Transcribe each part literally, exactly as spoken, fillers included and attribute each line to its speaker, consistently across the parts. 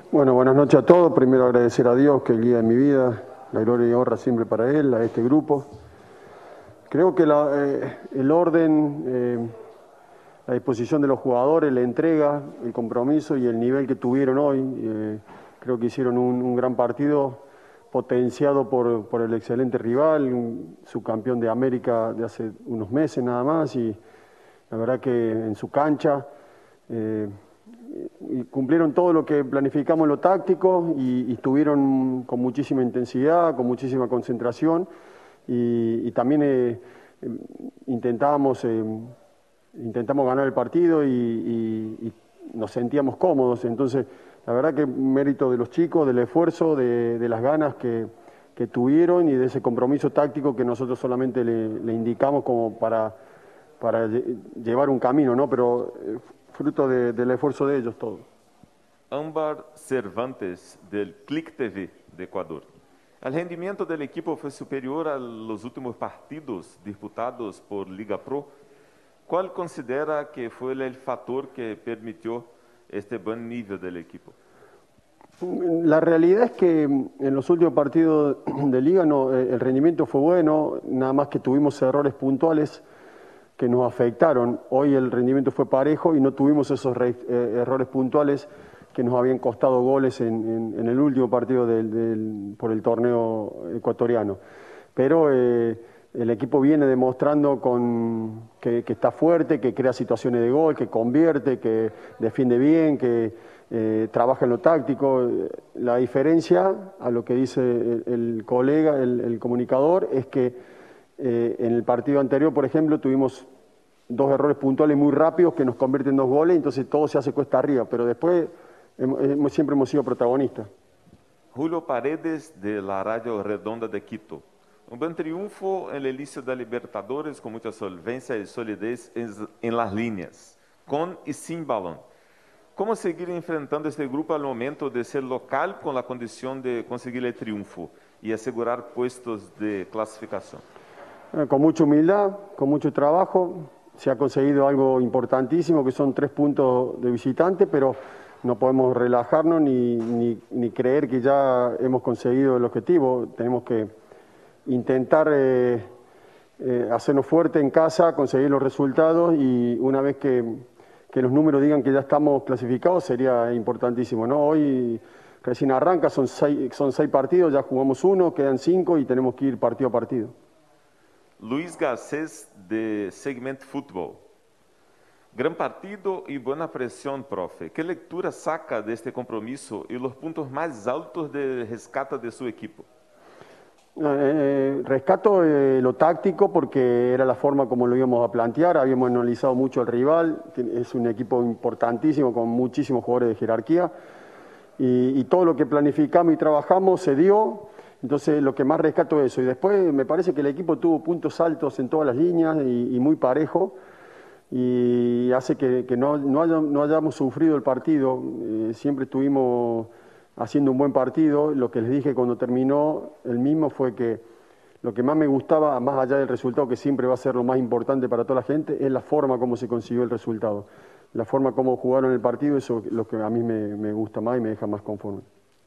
Speaker 1: Bueno, buenas noches a todos. Primero agradecer a Dios que guía en mi vida, la gloria y honra siempre para Él, a este grupo. Creo que la, eh, el orden, eh, la disposición de los jugadores, la entrega, el compromiso y el nivel que tuvieron hoy, eh, creo que hicieron un, un gran partido potenciado por, por el excelente rival, un subcampeón de América de hace unos meses nada más, y la verdad que en su cancha eh, y cumplieron todo lo que planificamos en lo táctico y, y estuvieron con muchísima intensidad, con muchísima concentración y, y también eh, intentábamos, eh, intentamos ganar el partido y, y, y nos sentíamos cómodos. Entonces, la verdad que mérito de los chicos, del esfuerzo, de, de las ganas que, que tuvieron y de ese compromiso táctico que nosotros solamente le, le indicamos como para, para llevar un camino, ¿no? Pero eh, fruto de, del esfuerzo de ellos todo.
Speaker 2: Ámbar Cervantes, del Click T V de Ecuador. El rendimiento del equipo fue superior a los últimos partidos disputados por Liga Pro. ¿Cuál considera que fue el factor que permitió este buen nivel del equipo?
Speaker 1: La realidad es que en los últimos partidos de Liga no, el rendimiento fue bueno, nada más que tuvimos errores puntuales que nos afectaron. Hoy el rendimiento fue parejo y no tuvimos esos re, eh, errores puntuales que nos habían costado goles en, en, en el último partido del, del, por el torneo ecuatoriano. Pero eh, el equipo viene demostrando con, que, que está fuerte, que crea situaciones de gol, que convierte, que defiende bien, que eh, trabaja en lo táctico. La diferencia a lo que dice el, el colega, el, el comunicador, es que Eh, en el partido anterior, por ejemplo, tuvimos dos errores puntuales muy rápidos que nos convierten en dos goles, entonces todo se hace cuesta arriba, pero después hemos, hemos, siempre hemos sido protagonistas.
Speaker 2: Julio Paredes, de la Radio Redonda de Quito. Un buen triunfo en el inicio de Libertadores con mucha solvencia y solidez en, en las líneas, con y sin balón. ¿Cómo seguir enfrentando este grupo al momento de ser local con la condición de conseguir el triunfo y asegurar puestos de clasificación?
Speaker 1: Con mucha humildad, con mucho trabajo, se ha conseguido algo importantísimo, que son tres puntos de visitante, pero no podemos relajarnos ni, ni, ni creer que ya hemos conseguido el objetivo. Tenemos que intentar eh, eh, hacernos fuerte en casa, conseguir los resultados y una vez que, que los números digan que ya estamos clasificados sería importantísimo, ¿no? Hoy recién arranca, son seis, son seis partidos, ya jugamos uno, quedan cinco y tenemos que ir partido a partido.
Speaker 2: Luis Garcés, de Segment Fútbol. Gran partido y buena presión, profe. ¿Qué lectura saca de este compromiso y los puntos más altos de rescate de su equipo?
Speaker 1: Eh, rescato eh, lo táctico porque era la forma como lo íbamos a plantear, habíamos analizado mucho al rival, es un equipo importantísimo con muchísimos jugadores de jerarquía y, y todo lo que planificamos y trabajamos se dio. Entonces, lo que más rescato es eso. Y después me parece que el equipo tuvo puntos altos en todas las líneas y, y muy parejo. Y hace que, que no, no, haya, no hayamos sufrido el partido. Eh, siempre estuvimos haciendo un buen partido. Lo que les dije cuando terminó el mismo fue que lo que más me gustaba, más allá del resultado, que siempre va a ser lo más importante para toda la gente, es la forma como se consiguió el resultado. La forma como jugaron el partido, eso es lo que a mí me, me gusta más y me deja más conforme.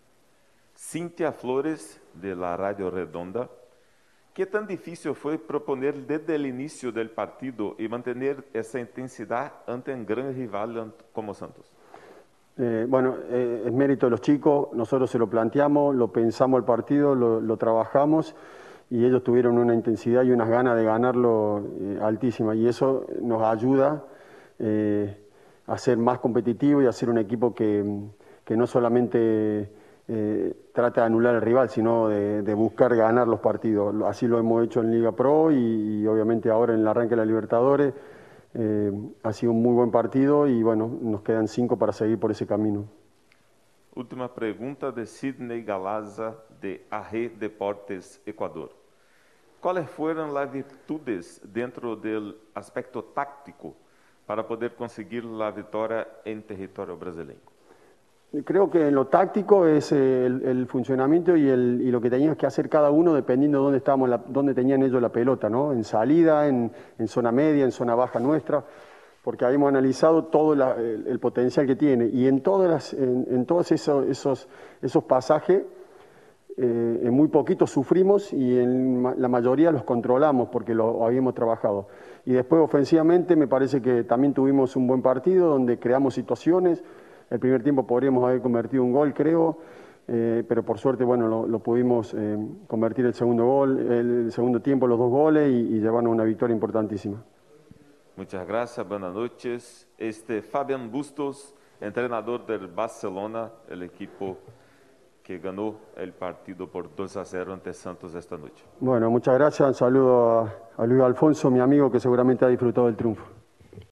Speaker 2: Cintia Flores, de la Radio Redonda. ¿Qué tan difícil fue proponer desde el inicio del partido y mantener esa intensidad ante un gran rival como Santos?
Speaker 1: Eh, bueno, eh, es mérito de los chicos, nosotros se lo planteamos, lo pensamos el partido, lo, lo trabajamos y ellos tuvieron una intensidad y unas ganas de ganarlo eh, altísimas y eso nos ayuda eh, a ser más competitivos y a ser un equipo que, que no solamente Eh, trata de anular al rival, sino de, de buscar ganar los partidos. Así lo hemos hecho en Liga Pro y, y obviamente ahora en el arranque de la Libertadores. Eh, ha sido un muy buen partido y bueno, nos quedan cinco para seguir por ese camino.
Speaker 2: Última pregunta de Sidney Galaza, de A G Deportes Ecuador. ¿Cuáles fueron las virtudes dentro del aspecto táctico para poder conseguir la victoria en territorio brasileño?
Speaker 1: Creo que en lo táctico es el, el funcionamiento y, el, y lo que teníamos que hacer cada uno dependiendo de dónde, estábamos la, dónde tenían ellos la pelota, ¿no? En salida, en, en zona media, en zona baja nuestra. porque habíamos analizado todo la, el, el potencial que tiene. Y en, todas las, en, en todos esos, esos, esos pasajes, eh, en muy poquitos sufrimos y en ma la mayoría los controlamos porque lo habíamos trabajado. Y después ofensivamente me parece que también tuvimos un buen partido donde creamos situaciones. El primer tiempo podríamos haber convertido un gol, creo, eh, pero por suerte, bueno, lo, lo pudimos eh, convertir el segundo gol, el segundo tiempo los dos goles y, y llevarnos una victoria importantísima.
Speaker 2: Muchas gracias, buenas noches. Este Fabián Bustos, entrenador del Barcelona, el equipo que ganó el partido por dos a cero ante Santos esta noche.
Speaker 1: Bueno, muchas gracias. Un saludo a, a Luis Alfonso, mi amigo, que seguramente ha disfrutado del triunfo.